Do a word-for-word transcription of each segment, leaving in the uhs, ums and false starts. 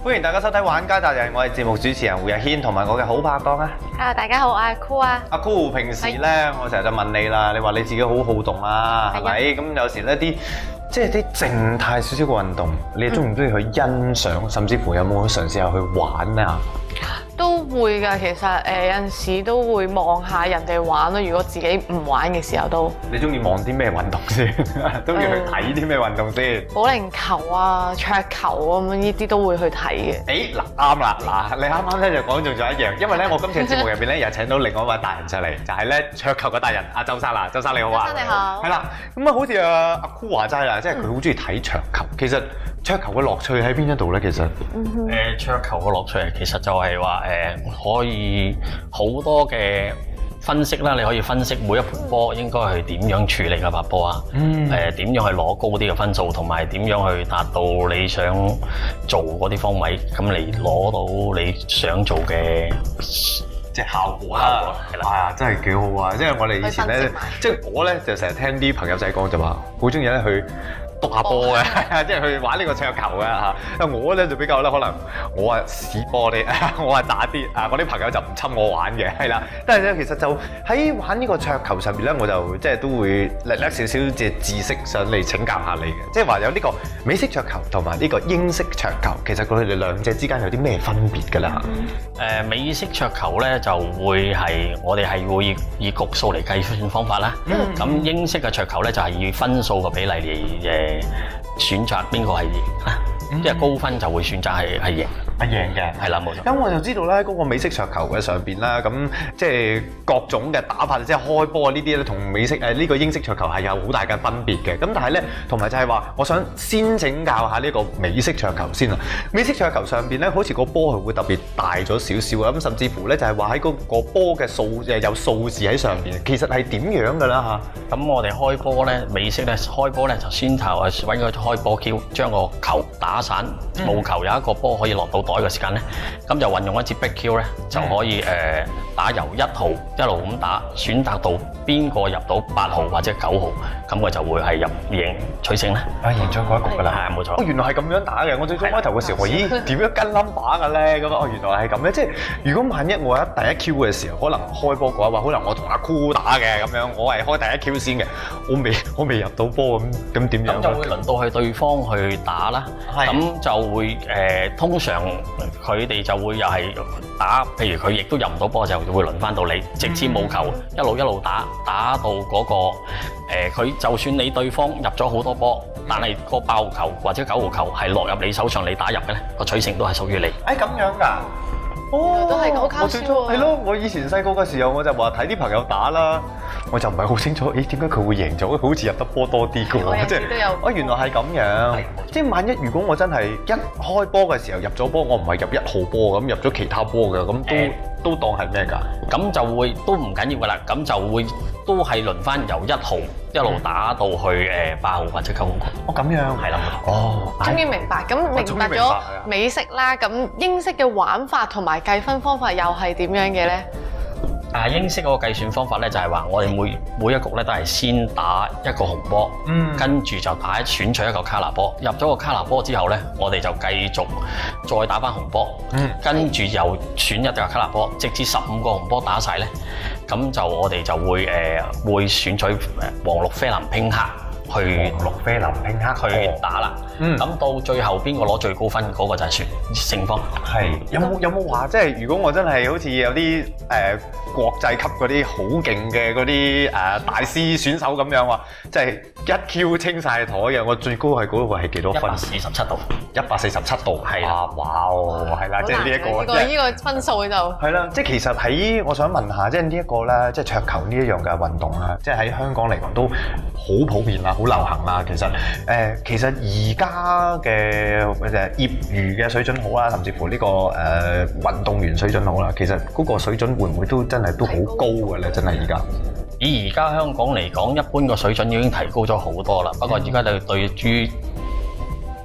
歡迎大家收睇《玩家達人》，我係節目主持人胡日軒，同埋我嘅好拍檔啊。 Hello，大家好，我係阿 Cool 啊。 阿 Cool，平時咧，我成日就問你啦，你話你自己好好動啊，係咪？咁有時呢啲即係啲靜態少少嘅運動，你中唔中意去欣賞，甚至乎有冇嘗試下去玩啊？ 都會㗎，其實誒、呃、有陣時都會望下人哋玩咯。如果自己唔玩嘅時候都。你中意望啲咩運動先？中意去睇啲咩運動先？ 保齡球啊、桌球咁樣呢啲都會去睇嘅。 誒嗱啱啦，嗱你啱啱咧就講中咗一樣，因為咧我今次節目入邊咧又請到另外一位達人上嚟，就係咧桌球嘅達人阿周生啦。周生你好啊！ 周生你好。 係啦，咁啊好似阿阿 Cool 話齋啦，即係佢好中意睇桌球。其實桌球嘅樂趣喺邊一度咧？其實誒、 嗯呃、桌球嘅樂趣其實就係話誒可以好多嘅分析啦，你可以分析每一盤波應該係點樣處理嘅拍波啊，誒點、呃、樣去攞高啲嘅分數，同埋點樣去達到你想做嗰啲方位，咁嚟攞到你想做嘅即係效果啦。係啦，啊真係幾好啊！即係我哋以前咧，即係我咧就成日聽啲朋友仔講就話，好中意咧去篤下波嘅，即係去玩呢個桌球嘅嚇。我咧就比較咧，可能我係屎波啲，我係打啲啊。我啲朋友就唔侵我玩嘅，係啦。但係咧，其實就喺玩呢個桌球上邊咧，我就即係都會叻叻少少嘅知識上嚟請教下你嘅。即係話有呢個美式桌球同埋呢個英式桌球，其實佢哋兩者之間有啲咩分別㗎啦？ 誒、呃、美式桌球咧就會係我哋係會以局數嚟計算方法啦。咁、嗯、英式嘅桌球咧就係、是、以分數嘅比例嚟誒。選擇邊個係贏啊？即係高分就會選擇係係贏， 係贏嘅，係啦冇錯。咁我就知道咧，嗰個美式桌球嘅上邊啦，咁即係各種嘅打法，即係開波呢啲咧，同美式誒呢個英式桌球係有好大嘅分別嘅。咁但係咧，同埋就係話，我想先請教下呢個美式桌球先啊。美式桌球上邊咧，好似個波係會特別大咗少少啊，咁甚至乎咧就係話喺嗰個波嘅數誒有數字喺上邊，其實係點樣㗎啦嚇？ 咁我哋開波咧，美式咧開波咧就先頭誒揾個開波 Q， 將個球打散，務求有一個波可以落到袋嘅時間咧，咁就運用一支 Big Q 咧，就可以誒、呃、打由一號一路咁打，選擇到邊個入到八號或者九號，咁佢就會係入贏取勝咧。 啊，贏咗嗰一局㗎啦，係冇錯。哦，原來係咁樣打嘅。我最初開頭嘅時候，我咦點樣跟 number 嘅咧？咁哦，原來係咁嘅。即係如果萬一我喺第一 Q 嘅時候，可能開波嘅話，可能我同阿 Cool 打嘅咁樣，我係開第一 Q 先嘅，我未我未入到波咁，咁點樣？ 咁就會輪到去對方去打啦。咁就會誒、呃，通常佢哋就會又係打，譬如佢亦都入唔到波，就會輪翻到你，直至冇球，一路一路打，打到嗰、那個佢、呃、就算你對方入咗好多波，但係個八號球或者九號球係落入你手上，你打入嘅咧，個取勝都係屬於你。 誒咁樣㗎？哦， 都係好搞笑喎！ 係咯，我以前細個嘅時候，我就話睇啲朋友打啦，我就唔係好清楚，誒點解佢會贏咗？佢好似入得波多啲嘅喎，即係哦原來係咁樣。即係萬一如果我真係一開波嘅時候入咗波，我唔係入一號波咁，入咗其他波嘅，咁都、欸、都當係咩㗎？咁就會都唔緊要㗎啦，咁就會都係輪翻由一號一路打到去誒八號或者九號。哦咁樣，係啦。哦， 終於明白。咁明白咗美式啦，咁英式嘅玩法同埋計分方法又係點樣嘅咧？ 啊，英式嗰個計算方法咧就係話，我哋每每一局咧都係先打一個紅波，嗯，跟住就打選取一個卡拿波，入咗個卡拿波之後咧，我哋就繼續再打翻紅波，嗯，跟住又選一個卡拿波，直至十五個紅波打晒咧，咁就我哋就會誒、呃、會選取誒黃綠啡藍拼黑。去黃綠啡藍拼黑去打啦，嗯，咁到最後邊個攞最高分嗰、那個就係算勝方。係有冇有冇話即係如果我真係好似有啲誒、呃、國際級嗰啲好勁嘅嗰啲誒大師選手咁樣話，即係一 Q 清晒台嘅，我最高係嗰個係幾多分？ 一百四十七度， 一百四十七度係啦，哇哦，係啦，即係呢一個呢、這個呢個分數就係啦， 即係其實喺我想問下，即係呢一個咧，即係桌球呢一樣嘅運動啦，即係喺香港嚟講都好普遍啦。好流行啦，其實誒、呃，其實而家嘅誒業餘嘅水準好啦，甚至乎呢、這個誒、呃、運動員水準好啦，其實嗰個水準會唔會都真係都好高嘅咧？真係而家以而家香港嚟講，一般個水準已經提高咗好多啦。不過而家就對於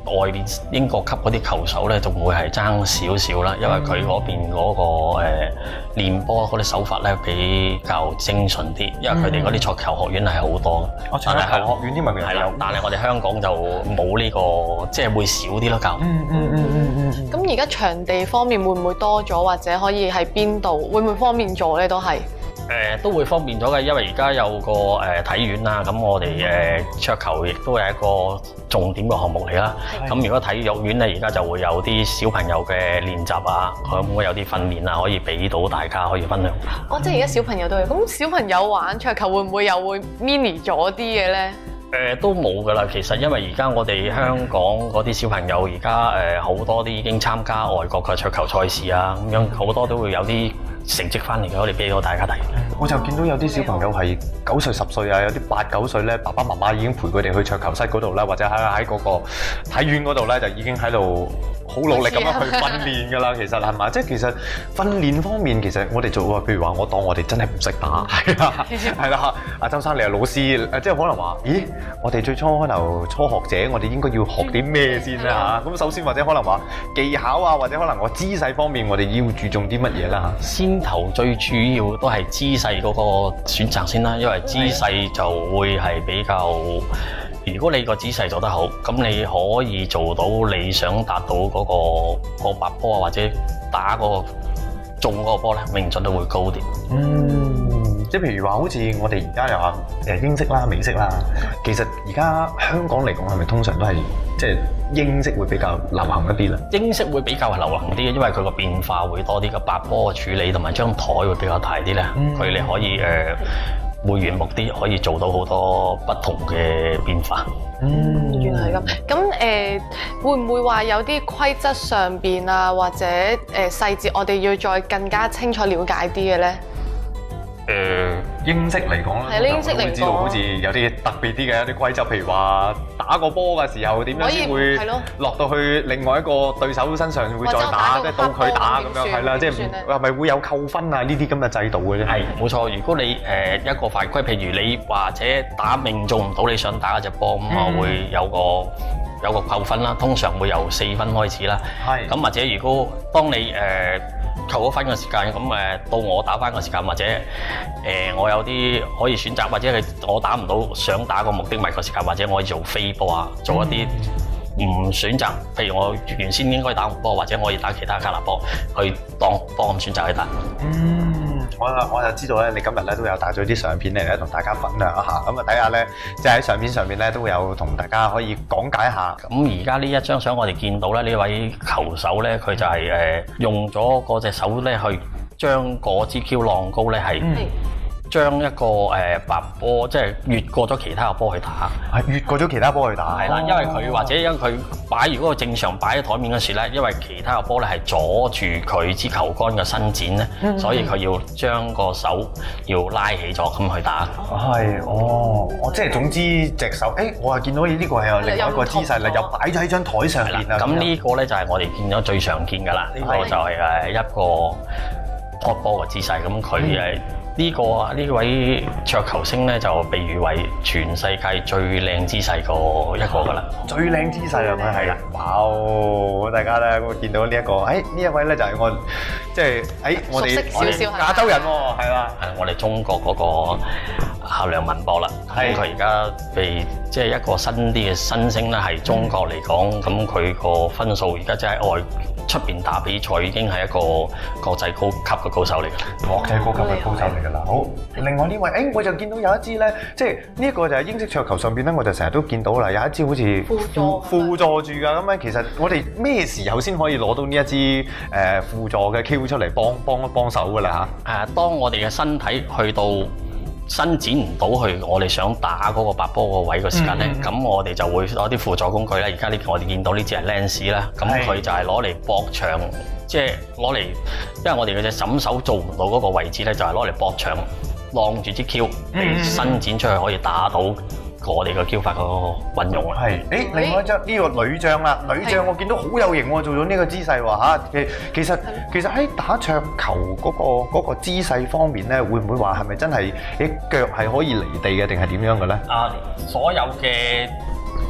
外邊英國級嗰啲球手咧，仲會係爭少少啦，因為佢嗰邊嗰個誒練波嗰啲手法咧比較精純啲，因為佢哋嗰啲桌球學院係好多嘅。 哦，桌球學院啲咪係啦，但係我哋香港就冇呢個，即係會少啲咯教。 嗯嗯嗯嗯嗯。 咁而家場地方面會唔會多咗，或者可以喺邊度？會唔會方便咗咧？都係。 誒都會方便咗嘅，因為而家有個誒體院啦，咁我哋誒桌球亦都係一個重點嘅項目嚟啦。咁如果體育院咧，而家就會有啲小朋友嘅練習啊，咁會有啲訓練啊，可以俾到大家可以分享。 哦，即係而家小朋友都係，咁小朋友玩桌球會唔會又會 mini 咗啲嘅咧？ 誒都冇㗎啦，其實因為而家我哋香港嗰啲小朋友而家誒好多啲已經參加外國嘅桌球賽事啊，咁樣好多都會有啲成績翻嚟嘅，我哋俾到大家睇。 我就見到有啲小朋友係九歲十歲啊，有啲八九歲咧，爸爸媽媽已經陪佢哋去桌球室嗰度啦，或者喺喺嗰個體院嗰度咧，就已經喺度好努力咁樣去訓練㗎啦。其實係嘛？即係其實訓練方面，其實我哋做啊，譬如話我當我哋真係唔識打，係啊，係啦。阿周生你係老師，即係可能話，咦？我哋最初開頭初學者，我哋應該要學啲咩先啦嚇？咁首先或者可能話技巧啊，或者可能我姿勢方面，我哋要注重啲乜嘢啦嚇？ 先頭最主要都係姿勢嗰個選擇先啦，因為姿勢就會係比較，如果你個姿勢做得好，咁你可以做到你想達到嗰個個白波啊，或者打嗰個中嗰個波咧，命中都會高啲。 嗯。即係譬如話，好似我哋而家又話誒英式啦、美式啦，其實而家香港嚟講係咪通常都係即係英式會比較流行一啲咧？ 英式會比較流行啲，因為佢個變化會多啲，個白波嘅處理同埋張台會比較大啲咧。佢哋、嗯、可以誒、呃、會圓木啲，可以做到好多不同嘅變化。 嗯，原來係咁。咁誒、呃，會唔會話有啲規則上邊啊，或者誒、呃、細節，我哋要再更加清楚了解啲嘅咧？ 誒、呃、英式嚟講咧， 英式嚟講會知道好似有啲特別啲嘅一啲規則，譬如話打個波嘅時候點樣先會落到去另外一個對手身上會再打，即係到佢打咁樣，係啦，即係係咪會有扣分啊？呢啲咁嘅制度嘅啫。係冇錯，如果你誒、呃、一個犯規，譬如你或者打命中唔到你想打嗰隻波，咁啊、嗯、會有個有個扣分啦，通常會由四分開始啦。係咁，或者如果當你誒、呃扣咗分嘅時間，咁誒到我打翻嘅時間，或者誒、呃、我有啲可以選擇，或者係我打唔到想打個目的物嘅時間，或者我可以做飛波啊，做一啲唔選擇，譬如我原先應該打紅波，或者我可以打其他卡拿波，去當幫咁選擇去打。嗯，我我就知道咧，你今日咧都有帶咗啲相片嚟咧，同大家分享一下。咁啊睇下咧，即係喺相片上面咧都會有同大家可以講解一下。咁而家呢一張相我哋見到咧，呢位球手咧，佢就係、是、誒、呃、用咗嗰隻手咧去將嗰支 Q 浪高咧係。將一個誒白波，即係越過咗其他嘅波去打，係越過咗其他波去打，係啦，因為佢或者因為佢擺，如果佢正常擺喺台面嗰時咧，因為其他嘅波咧係阻住佢支球桿嘅伸展咧，嗯、所以佢要將個手要拉起咗咁去打。係哦，我即係總之隻手，誒、欸，我係見到呢個係有另外一個姿勢啦，又擺咗喺張台上邊啦。咁呢個咧就係我哋見咗最常見㗎啦，呢、呢個就係誒一個托波嘅姿勢，咁佢誒。嗯呢、這個啊呢位桌球星咧就被譽為全世界最靚姿勢個一個噶啦，最靚姿勢係咪係啦？哇！大家咧會見到呢、這、一個，誒、哎、呢一位咧就係我即係誒我哋我哋亞洲人喎，係嘛？係我哋中國嗰個夏亮文博啦，咁佢而家被即係一個新啲嘅新星啦，係中國嚟講，咁佢個分數而家即係外出邊打比賽已經係一個國際高級嘅高手嚟㗎啦，國際高級嘅高手嚟㗎啦。好，另外呢位，誒、欸、我就見到有一支咧，即係呢一個就係英式桌球上邊咧，我就成日都見到啦，有一支好似輔助輔助住㗎，咁咧其實我哋咩時候先可以攞到呢一支誒輔助嘅 Q 出嚟幫幫一幫手㗎啦嚇？誒，當我哋嘅身體去到伸展唔到去我哋想打嗰個白波個位嘅時間咧，咁、嗯、我哋就會攞啲輔助工具啦。而家呢，我哋見到呢支係 Lens 啦，咁佢就係攞嚟駁牆，即係攞嚟，因為我哋嗰隻枕手做唔到嗰個位置咧，就係攞嚟駁牆，晾住支 Q，嚟伸展出去可以打到我哋個 Q 法嗰個運用啊。係，誒另外一張呢個女將啦，女將我見到好有型喎，做咗呢個姿勢喎嚇。其其實其實喺打桌球嗰個嗰個姿勢方面咧，會唔會話係咪真係啲腳係可以離地嘅，定係點樣嘅咧？啊，所有嘅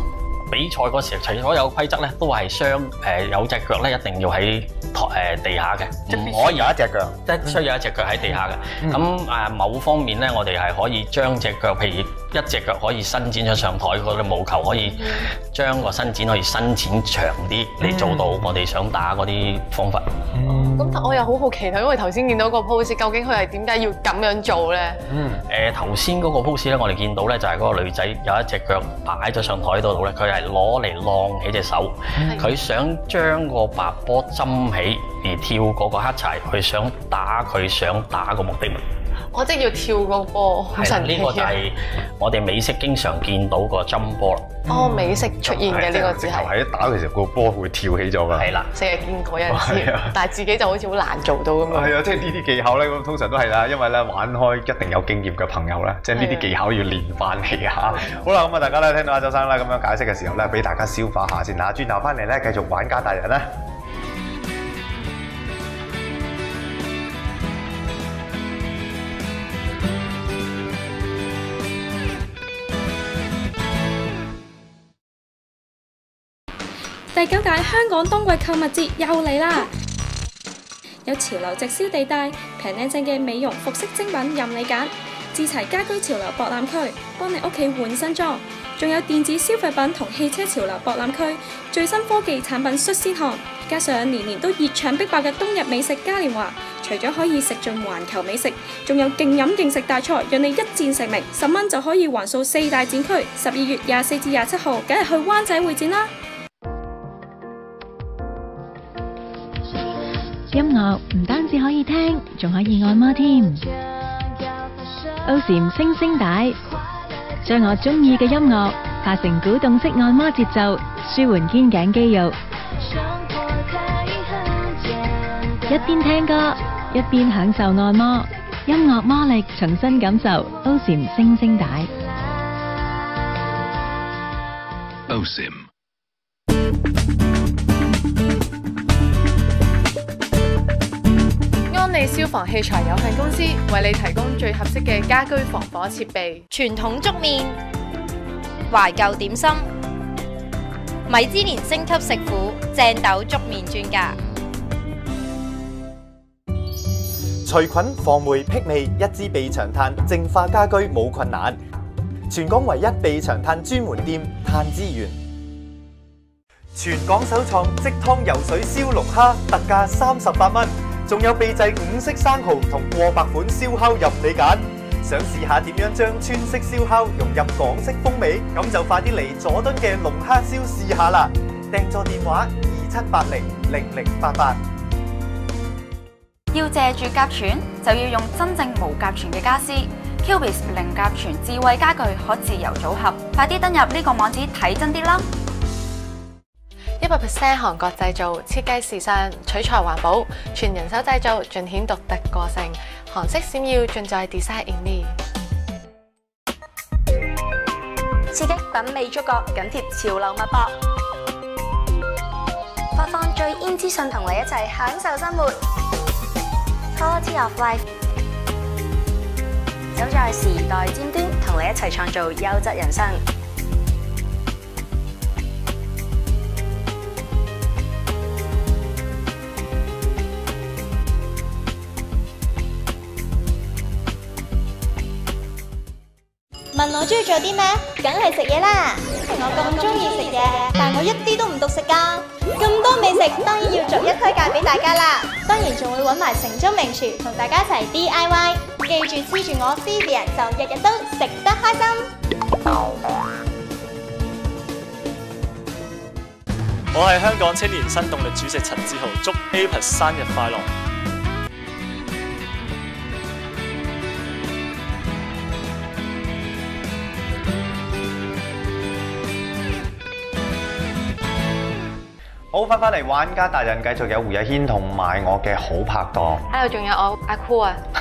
比賽嗰時，除所有規則咧都係雙誒有隻腳咧一定要喺台誒地下嘅，唔可以有一隻腳， 即係需要有一隻腳喺地下嘅。咁誒、嗯、某方面咧，我哋係可以將隻腳，譬如一隻腳可以伸展咗上台，嗰啲毛球可以將個伸展可以伸展長啲，嚟做到我哋想打嗰啲方法。 咁、嗯、我又好好奇，因為頭先見到個 pose， 究竟佢係點解要咁樣做咧？嗯， 誒頭先嗰個 pose 咧，我哋見到咧就係嗰個女仔有一隻腳擺咗上台度度咧，佢係攞嚟晾起隻手，佢、嗯、想將個白波針起而跳嗰個黑柴，佢想打佢想打個目的。 我即係要跳個波，好神奇。 呢個就係我哋美式經常見到個針波啦。 哦，美式出現嘅呢個字係。 係一打嘅時候個波會跳起咗㗎。 係啦， 成日見過有陣時，但係自己就好似好難做到咁樣。 係啊，即係呢啲技巧咧，咁通常都係啦，因為咧玩開一定有經驗嘅朋友咧，即係呢啲技巧要練翻嚟嚇。好啦，咁啊大家咧聽到阿周生咧咁樣解釋嘅時候咧，俾大家消化下先嚇，轉頭翻嚟咧繼續玩家大人啦。 第九屆香港冬季購物節又嚟啦！有潮流直銷地帶，平靚正嘅美容服飾精品任你揀，置齊家居潮流博覽區，幫你屋企換新裝。仲有電子消費品同汽車潮流博覽區，最新科技產品率先看。加上年年都熱搶逼爆嘅冬日美食嘉年華，除咗可以食盡環球美食，仲有勁飲勁食大賽，讓你一戰成名。十蚊就可以環掃四大展區。十二月廿四至廿七號，梗係去灣仔會展啦！ 音樂唔單止可以聽，仲可以按摩添。O S I M 星星帶，將我中意嘅音樂化成鼓動式按摩節奏，舒緩肩頸肌肉。一邊聽歌，一邊享受按摩，音樂魔力重新感受 O S I M 星星帶。 O S I M。 安利消防器材有限公司為你提供最合適嘅家居防火設備。 傳統粥麵、懷舊點心、米芝蓮星級食府正豆粥麵專家。 除菌防霉辟味，一支避長炭淨化家居冇困難。全港唯一避長炭專門店炭之源。全港首創即湯游水燒龍蝦，特價三十八蚊。仲有秘製五色生蠔同過百款燒烤任你揀，想試下點樣將川式燒烤融入港式風味？咁就快啲嚟佐敦嘅龍蝦燒試下啦！訂座電話二七八零零零八八。 要借住甲醛，就要用真正無甲醛嘅家私。Cubis 零甲醛智慧家具可自由組合，快啲登入呢個網址睇真啲啦！ 一百 percent 韓國製造，設計時尚，取材環保，全人手製造，盡顯獨特個性。韓式閃耀盡在 Design in Me。 刺激品味觸覺，緊貼潮流脈搏，發放最煙資訊，同你一齊享受生活。Quality of life， 走在時代尖端，同你一齊創造優質人生。 問我中意做啲咩？梗係食嘢啦！我咁中意食嘢，但我一啲都唔獨食㗎。咁多美食，當然要逐一推介俾大家啦。當然仲會揾埋城中名廚同大家一齊 D I Y。記住黐住我 Vivian，就日日都食得開心。 我係香港青年新動力主席陳志豪，祝 Apus 生日快樂！ 好，翻返嚟玩家達人，繼續有胡日軒同埋我嘅好拍檔。 喺度仲有我阿酷啊！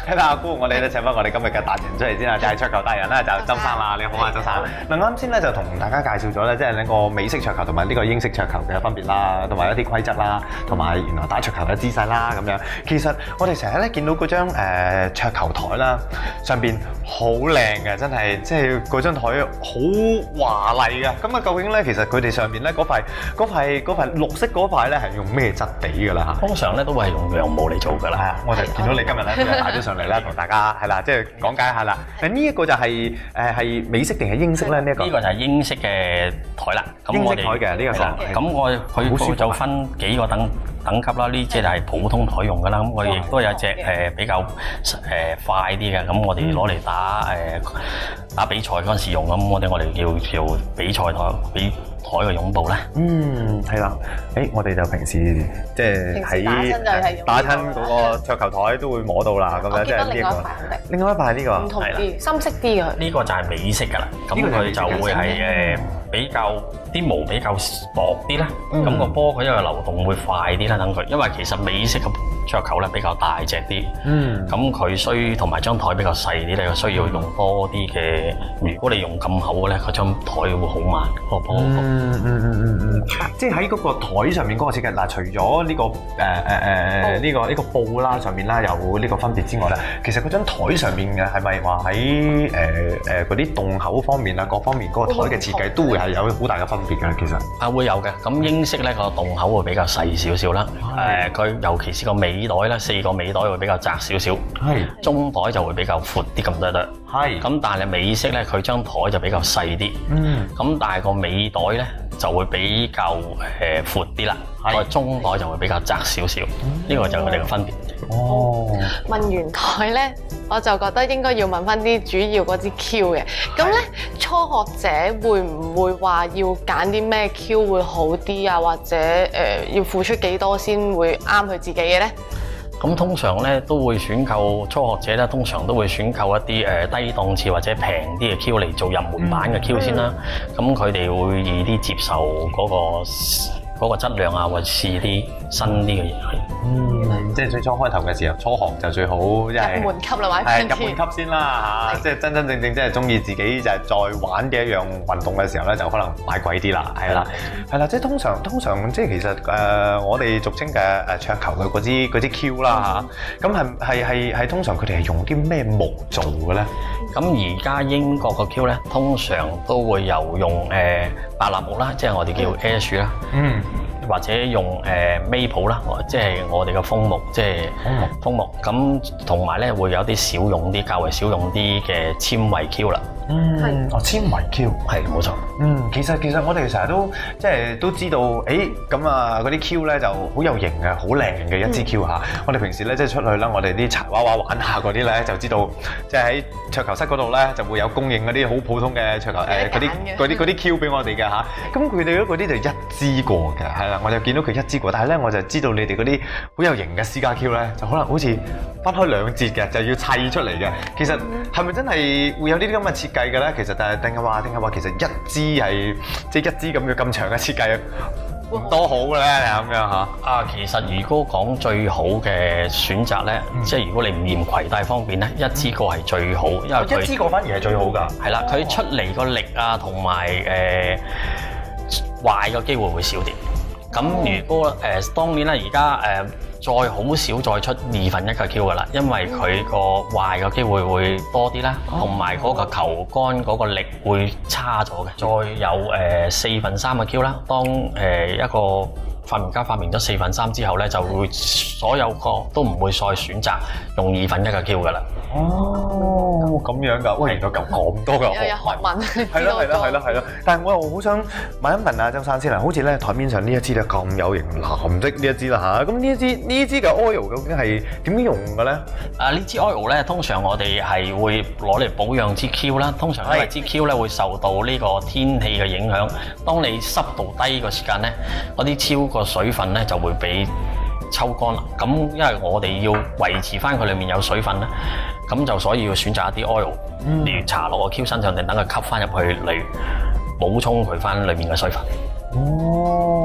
係啦，阿姑，我哋咧請翻我哋今日嘅達人出嚟先啦，就係桌球達人啦，就係周生啦。你好啊，周生。嗱，啱先咧就同大家介紹咗咧，即係呢個美式桌球同埋呢個英式桌球嘅分別啦，同埋一啲規則啦，同埋原來打桌球嘅姿勢啦咁樣。其實我哋成日咧見到嗰張誒桌球台啦，上邊好靚嘅，真係即係嗰張台好華麗嘅。咁啊，究竟咧其實佢哋上邊咧嗰塊嗰塊嗰塊綠色嗰塊咧係用咩質地㗎啦嚇？ 通常咧都會係用羊毛嚟做㗎啦。係啊， 我就見到你今日咧都係帶咗上嚟啦，同大家係啦，即係講解下啦。誒呢一個就係誒係美式定係英式咧？呢一個呢個就係英式嘅台啦。 英式台嘅呢個台。 咁我佢就分幾個等等級啦。呢隻就係普通台用㗎啦。咁我亦都有隻誒比較誒快啲嘅。咁我哋攞嚟打誒打比賽嗰陣時用。咁我哋我哋叫叫比賽台比台嘅擁抱咧。 嗯，係啦。誒，我哋就平時即係喺打親嗰個桌球台都會摸到啦。咁樣即係呢一個。另外一塊呢個唔同啲，深色啲嘅。 呢個就係美式㗎啦。咁佢就會係誒比較啲毛比較薄啲啦。咁個波佢因為流動會快啲啦，等佢。因為其實美式嘅桌球咧比較大隻啲。嗯。咁佢需同埋張台比較細啲咧，需要用多啲嘅。如果你用咁厚嘅咧，佢張台會好慢個波。 嗯嗯嗯嗯嗯。即係喺嗰個台上面嗰個設計嗱，除咗呢個誒誒誒呢個呢個布啦上面啦有呢個分別之外咧，其實嗰張台上面嘅係咪話喺誒誒嗰啲洞口方面啊各方面嗰個台嘅設計都會係有好大嘅分別㗎？其實啊會有嘅。咁英式咧個洞口會比較細少少啦。誒佢尤其是個尾袋咧，四個尾袋會比較窄少少。係。中袋就會比較闊啲咁多得。係。咁但係美式咧，佢張台就比較細啲。嗯。咁但係個尾袋咧就會比較誒闊啲啦。個中袋就會比較窄少少。呢個就係佢哋嘅分別。 哦。問完台咧，我就覺得應該要問翻啲主要嗰支 Q 嘅。咁咧，初學者會唔會話要揀啲咩 Q 會好啲啊？或者誒、呃、要付出幾多先會啱佢自己嘅咧？ 咁通常咧都會選購初學者咧，通常都會選購一啲誒低檔次或者平啲嘅 Q 嚟做入門版嘅 Q 先啦。咁佢哋會易啲接受嗰、嗰個嗰個質量啊，或者試啲新啲嘅嘢。 嗯，即係最初開頭嘅時候，初學就最好，即係入門級啦，玩係入門級先啦嚇，即係真真正正即係中意自己就係再玩嘅一樣運動嘅時候咧，就可能買貴啲啦，係啦，係啦，即係通常通常即係其實誒、呃、我哋俗稱嘅誒桌球嘅嗰支嗰支 Q 啦嚇，咁係係係係通常佢哋係用啲咩木做嘅咧？ 咁而家英國個 Q 咧，通常都會有用誒、呃、白蠟木啦，即係我哋叫 ash 啦。嗯。或者用誒 maple 啦，即係我哋嘅楓木，即係楓木。咁同埋咧會有啲少用啲、較為少用啲嘅纖維 Q 啦。 嗯，哦，纖維 Q 係冇錯。 嗯，其實其實我哋成日都即係都知道，誒咁啊嗰啲 Q 咧就好有型嘅，好靚嘅一支 Q 嚇。我哋平時咧即係出去啦，我哋啲柴娃娃玩下嗰啲咧就知道，即係喺桌球室嗰度咧就會有供應嗰啲好普通嘅桌球誒嗰啲嗰啲嗰啲 Q 俾我哋嘅嚇。咁佢哋嗰啲就一支過嘅，係啦，我就見到佢一支過，但係咧我就知道你哋嗰啲好有型嘅私家 Q 咧，就可能好似分開兩節嘅，就要砌出嚟嘅。其實係咪真係會有呢啲咁嘅設計嘅咧？其實但係定係話定係話其實一支係即係一支咁嘅咁長嘅設計多好咧咁樣嚇。 啊，其實如果講最好嘅選擇咧，嗯、即係如果你唔嫌攜帶方便咧，一支過係最好，因為佢一支過反而係最好㗎。 係啦，佢出嚟個力啊同埋誒壞嘅機會會少啲。咁如果誒、呃、當然啦，而家誒再好少再出二分一嘅 Q 噶啦，因為佢個壞嘅機會會多啲啦，同埋嗰個球桿嗰個力會差咗嘅。再有誒、呃、四分三嘅 Q 啦，當誒、呃、一個發明家發明咗四分三之後咧，就會所有個都唔會再選擇用二分一嘅 Q 噶啦。 哦，咁樣㗎，喂，原來咁咁多嘅學問，係咯係咯係咯係咯。但係我又好想問一問啊，周生先啦，好似咧台面上呢一支咧咁有型藍色呢一支啦嚇，咁呢一支呢支嘅 oil 究竟係點樣用嘅咧？啊，呢支 oil 咧，通常我哋係會攞嚟保養支 Q 啦。通常因為支 Q 咧會受到呢個天氣嘅影響，當你濕度低嘅時間咧，嗰啲超個水分咧就會俾抽乾啦，咁因為我哋要維持翻佢裡面有水分咧，咁就所以要選擇一啲 oil 嚟搽落個 Q 身上，定等佢吸翻入去嚟補充佢翻裡面嘅水分。 哦，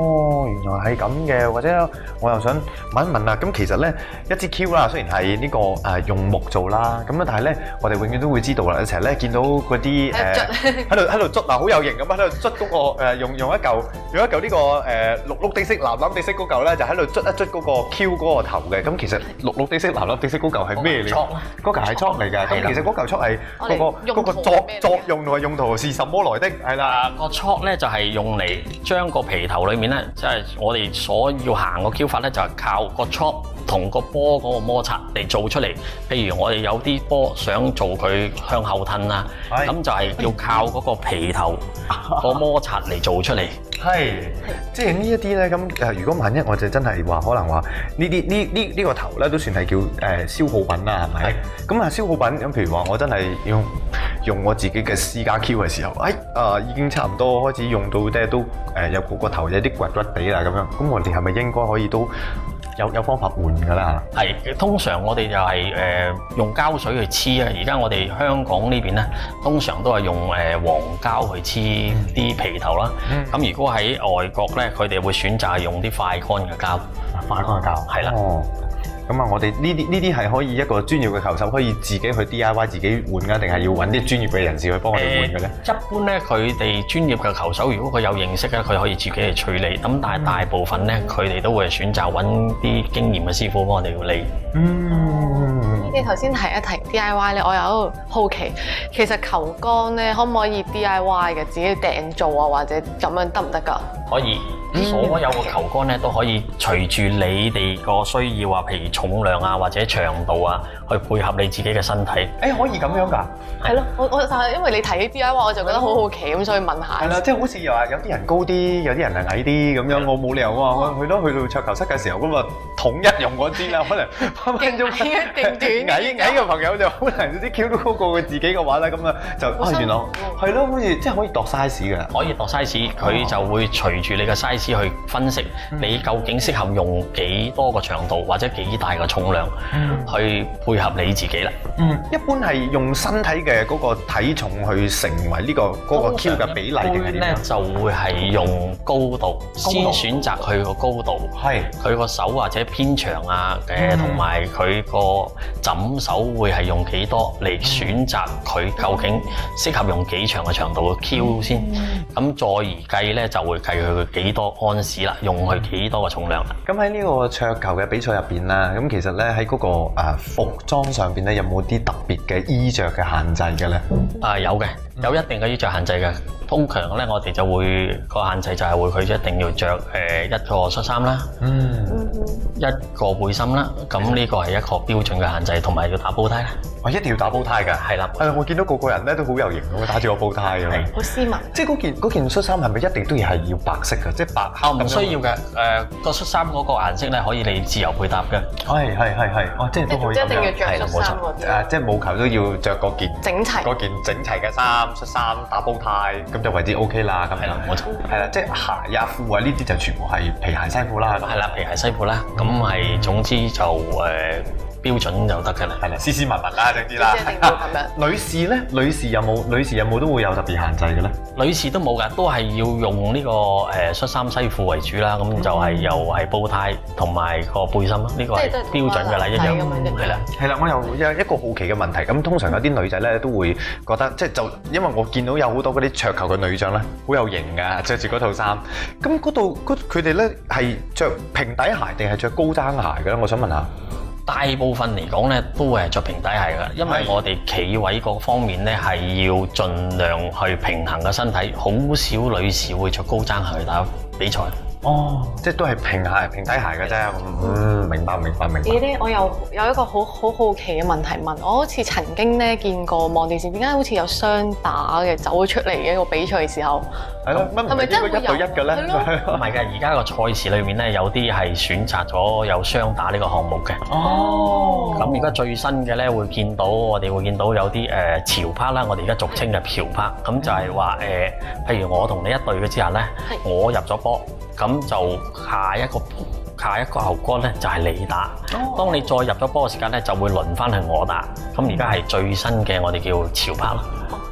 哦，原來係咁嘅，或者我又想問一問啊，咁其實咧一支 Q 啦，雖然係呢個誒用木做啦，咁啊但係咧我哋永遠都會知道啦，成日咧見到嗰啲誒喺度喺度捽啊，好有型咁喺度捽嗰個誒用用一嚿用一嚿呢個誒綠綠地色、藍藍地色嗰嚿咧，就喺度捽一捽嗰個 Q 嗰個頭嘅。咁其實綠綠地色、藍藍地色嗰嚿係咩嚟？嗰嚿係戳嚟㗎。咁其實嗰嚿戳係嗰個嗰個作作用同埋用途是什麼來的？係啦， 個戳咧就係用嚟將個皮頭裏面咧，即係我哋所要行個 Q 法咧，就係靠個戳同個波嗰個摩擦嚟做出嚟。譬如我哋有啲波想做佢向後褪啊，咁就係要靠嗰個皮頭個摩擦嚟做出嚟。 係，即係呢一啲咧，咁誒，如果萬一我就真係話，可能話呢啲呢呢呢個頭咧，都算係叫誒消耗品啦，係咪？咁啊消耗品，咁譬如話我真係要用我自己嘅私家 Q 嘅時候，誒啊已經差唔多開始用到咧，都誒有個個頭有啲掘掘地啦咁樣，咁我哋係咪應該可以都有有方法換㗎啦？ 係，通常我哋就係、是、誒、呃、用膠水去黐啊。而家我哋香港呢邊咧，通常都係用誒、呃、黃膠去黐啲皮頭啦。咁、嗯、如果喺外國咧，佢哋會選擇係用啲快乾嘅膠。 快乾嘅膠。係啦。哦。咁啊，我哋呢啲呢啲係可以一個專業嘅球手可以自己去 D I Y 自己換㗎，定係要揾啲專業嘅人士去幫我哋換嘅咧？ 一般咧，佢哋專業嘅球手，如果佢有認識咧，佢可以自己嚟處理。咁但係大部分咧，佢哋都會選擇揾啲經驗嘅師傅幫我哋去理。 嗯。你頭先提一提 D I Y 咧，我有好奇，其實球桿咧可唔可以 D I Y 嘅，自己訂做啊，或者咁樣得唔得㗎？ 可以。所有嘅球桿咧都可以隨住你哋個需要啊，譬如重量啊或者長度啊，去配合你自己嘅身體。誒、 欸，可以咁樣㗎？ 係咯，我我就係因為你提起 D I Y， 我就覺得好好奇咁，所以問下。 係啦，即係好似又話有啲人高啲，有啲人係矮啲咁樣，我冇理由啊！我去到去到桌球室嘅時候咁啊，統一用嗰支啦，可能分分鐘勁短矮矮嘅朋友就可能啲 Q 都高過佢自己嘅話咧，咁啊就啊原來係咯，好似即係可以度 size 㗎。 可以度 size， 佢就會隨住你嘅 size。去分析你究竟適合用幾多個長度或者幾大嘅重量去配合你自己啦。 嗯，一般係用身體嘅嗰個體重去成為呢個嗰個 Q 嘅比例定係點咧？ 就會係用高度，先選擇佢個高度，係佢個手或者偏長啊，誒同埋佢個枕手會係用幾多嚟選擇佢究竟適合用幾長嘅長度嘅 Q 先。咁再而計咧就會計佢幾多安士啦，用佢幾多個重量啦。 咁喺呢個桌球嘅比賽入邊啦，咁其實咧喺嗰個誒服裝上邊咧，有冇啲特別嘅衣着嘅限制嘅咧？ 啊，有嘅，有一定嘅衣着限制嘅。通常咧，我哋就會個限制就係會佢一定要着誒一個恤衫啦，嗯，一個背心啦。咁呢個係一個標準嘅限制，同埋要打煲呔啦。 我一定要打煲呔㗎，係啦。誒，我見到個個人咧都好有型咁打住個煲呔㗎， 好斯文。即係嗰件嗰件恤衫係咪一定都要係要白色㗎？即係白黑？ 哦，唔需要嘅。誒，個恤衫嗰個顏色咧可以你自由配搭嘅。 係係係係，哦，即係都可以。 一定要着恤衫喎。誒，即係冇球都要着嗰件整齊嗰件整齊嘅衫恤衫打煲呔，咁就為之 O K 啦。咁係啦，冇錯。係啦，即係鞋啊褲啊呢啲就全部係皮鞋西褲啦。 係啦，皮鞋西褲啦。咁係總之就誒。標準就得㗎啦， 係啦，斯斯文文啦，總之啦。女士咧，女士有冇？女士有冇都會有特別限制嘅咧？ 女士都冇㗎，都係要用呢個誒恤衫西褲為主啦。咁就係又係煲呔同埋個背心啦，呢個係標準㗎啦，一樣係啦。係啦， 我又有一個好奇嘅問題。咁通常有啲女仔咧都會覺得，即係就因為我見到有好多嗰啲桌球嘅女將咧，好有型㗎，着住嗰套衫。咁嗰度佢哋咧係着平底鞋定係着高踭鞋嘅咧？我想問下。 大部分嚟講咧，都係着平底鞋㗎，因為我哋企位嗰方面咧係要盡量去平衡個身體，好少女士會着高踭鞋去打比賽。 哦，即係都係平鞋平底鞋嘅啫。嗯，明白明白明白。 咦咧，我又有一個好好好奇嘅問題問，我好似曾經咧見過望電視，點解好似有雙打嘅走咗出嚟嘅一個比賽嘅時候？ 係咯，係咪真係一對一嘅咧？ 唔係㗎，而家個賽事裏面咧有啲係選擇咗有雙打呢個項目嘅。哦。咁而家最新嘅咧會見到，我哋會見到有啲誒潮拍啦，我哋而家俗稱嘅漂拍，咁就係話誒，譬如我同你一隊嘅之下咧，我入咗波。咁就下一個下一個後杆咧就係你打，當你再入咗波嘅時間咧就會輪翻去我打。咁而家係最新嘅我哋叫潮拍啦。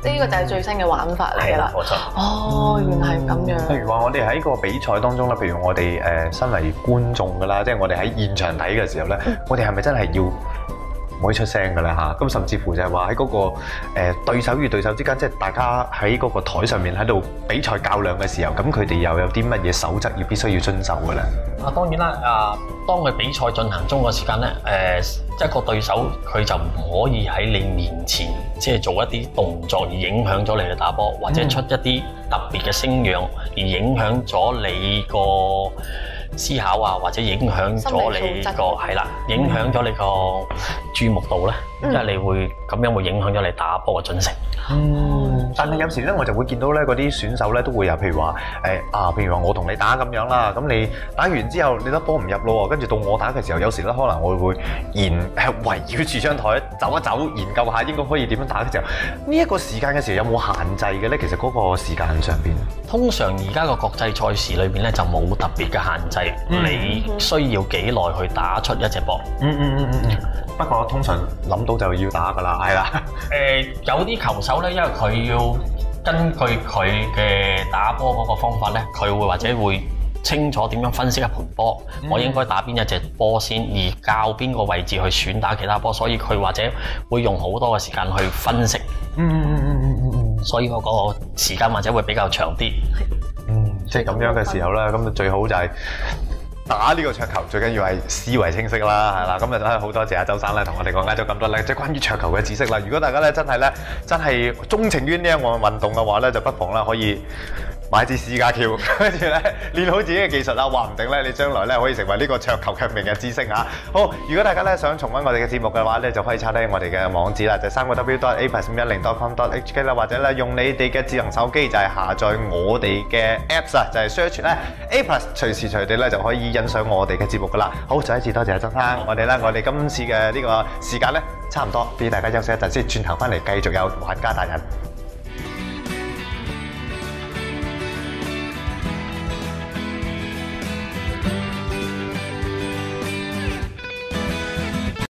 即係呢個就係最新嘅玩法嚟㗎啦。 冇錯。 哦，原來係咁樣。 譬如話，我哋喺個比賽當中咧，譬如我哋誒身為觀眾㗎啦，即係我哋喺現場睇嘅時候咧，我哋係咪真係要唔可以出聲㗎啦嚇？咁甚至乎就係話喺嗰個誒對手與對手之間，即係大家喺嗰個台上面喺度比賽較量嘅時候，咁佢哋又有啲乜嘢守則要必須要遵守㗎咧？ 啊，當然啦，啊，當佢比賽進行中嘅時間咧，誒一個對手佢就唔可以喺你面前即係做一啲動作而影響咗你嘅打波，或者出一啲特別嘅聲樣而影響咗你個思考啊，或者影響咗你個係啦，影響咗你個注目度咧，因為你會咁樣會影響咗你打波嘅準成。 嗯，但係有時咧，我就會見到咧嗰啲選手咧都會有，譬如話誒啊，譬如話我同你打咁樣啦，咁你打完之後你粒波唔入咯，跟住到我打嘅時候，有時咧可能我會研係圍繞住張台走一走，研究下應該可以點樣打嘅時候，呢一個時間嘅時候有冇限制嘅咧？其實嗰個時間上邊， 通常而家個國際賽事裏邊咧就冇特別嘅限制， 嗯、 你需要幾耐去打出一隻波。 嗯嗯嗯嗯嗯。不過通常諗到就要打㗎啦，係啦。 誒、呃、有啲球手咧，因為佢要根據佢嘅打波嗰個方法咧，佢會或者會清楚點樣分析一盤波，嗯、我應該打邊一隻波先，而較邊個位置去選打其他波，所以佢或者會用好多嘅時間去分析。 嗯嗯嗯嗯嗯嗯。所以嗰個時間或者會比較長啲。 嗯，即係咁樣嘅時候咧，咁最好就係、是。打呢個桌球最緊要係思維清晰啦，係啦，咁啊真係好多謝阿周生咧，同我哋講解咗咁多咧，即係關於桌球嘅知識啦。如果大家咧真係咧真係鍾情於呢一項運動嘅話咧，就不妨啦可以買支私家翹，跟住咧練好自己嘅技術啦，話唔定咧你將來咧可以成為呢個桌球嘅明日之星嚇。好，如果大家咧想重溫我哋嘅節目嘅話咧，就可以抄低我哋嘅網址啦，就係三個 W dot A plus 五一零 dot com dot H K 啦，或者咧用你哋嘅智能手機就係下載我哋嘅 Apps 啊，就係 search 咧 A plus，隨時隨地咧就可以欣賞我哋嘅節目噶啦。好，再一次多謝阿曾生，我哋咧我哋今次嘅呢個時間咧差唔多，俾大家休息一陣先，轉頭翻嚟繼續有玩家達人。